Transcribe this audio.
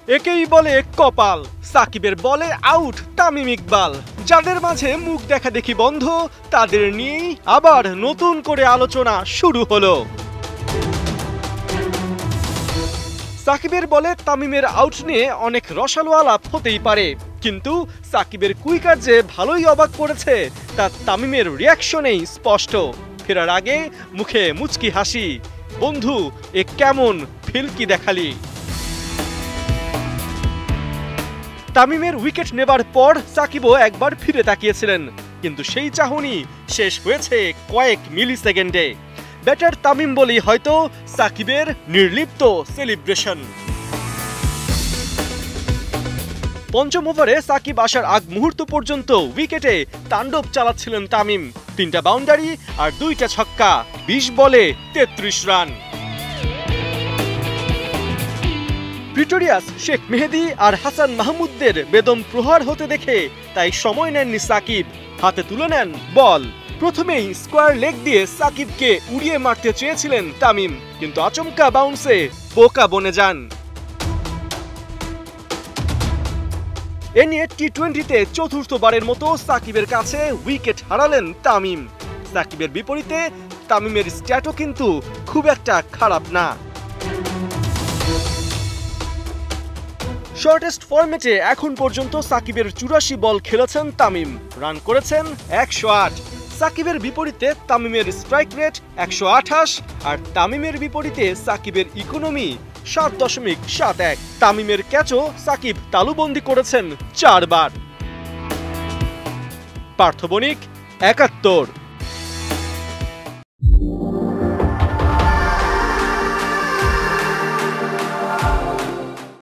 একেই বলে কপাল। সাকিবের বলে আউট তামিম ইকবাল। যাদের মাঝে মুখ দেখা দেখি বন্ধ, তাদের নিয়েই আবার নতুন করে আলোচনা শুরু হলো। সাকিবের বলে তামিমের আউট নিয়ে অনেক রসালো আলাপ হতেই পারে, কিন্তু সাকিবের কুইকার যে ভালোই অবাক করেছে তা তামিমের রিয়াকশনেই স্পষ্ট। ফেরার আগে মুখে মুচকি হাসি, বন্ধু এ কেমন ফিল্কি দেখালি। তামিমের উইকেট নেবার পর সাকিবও একবার ফিরে তাকিয়েছিলেন, কিন্তু সেই চাহনি শেষ হয়েছে কয়েক মিলি সেকেন্ডে। ব্যাটার তামিম বলেই হয়তো সাকিবের নির্লিপ্ত সেলিব্রেশন। পঞ্চম ওভারে সাকিব আসার আগ মুহূর্ত পর্যন্ত উইকেটে তাণ্ডব চালাচ্ছিলেন তামিম। 3টা বাউন্ডারি আর 2টা ছক্কা, 20 বলে 33 রান। প্রিটোরিয়াস, শেখ মেহেদী আর হাসান মাহমুদদের বেদম প্রহার হতে দেখে তাই সময় নেননি সাকিব, হাতে তুলে নেন বল। প্রথমেই স্কোয়ার লেগ দিয়ে সাকিবকে উড়িয়ে মারতে চেয়েছিলেন তামিম, কিন্তু আচমকা বাউন্সে বোকা বনে যান। এ নিয়ে টি-20তে চতুর্থবারের মতো সাকিবের কাছে উইকেট হারালেন তামিম। সাকিবের বিপরীতে তামিমের স্ট্যাটও কিন্তু খুব একটা খারাপ না। শর্টেস্ট ফরম্যাটে এখন পর্যন্ত সাকিবের 84 বল খেলেছেন তামিম, রান করেছেন 108। সাকিবের বিপরীতে তামিমের স্ট্রাইক রেট 128, আর তামিমের বিপরীতে সাকিবের ইকোনমি 7.71। তামিমের ক্যাচও সাকিব তালুবন্দি করেছেন 4 বার। পার্থ বণিক, একাত্তর।